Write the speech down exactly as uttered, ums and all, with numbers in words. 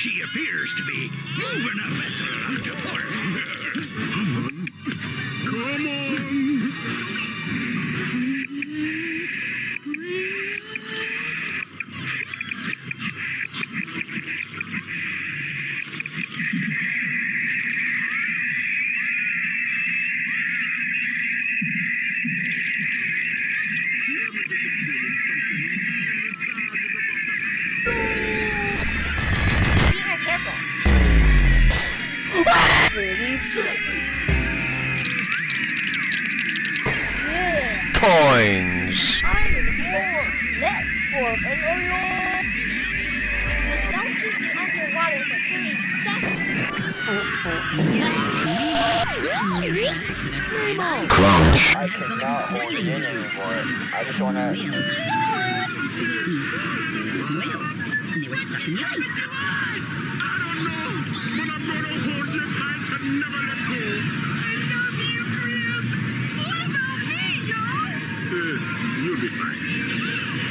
She appears to be moving a vessel out to port. Come on! Coins. Let's for Don't keep me underwater for thirty seconds. Crunch. I cannot hold it in anymore. I just wanna. Well, they were stuck in the ice. You'll be fine.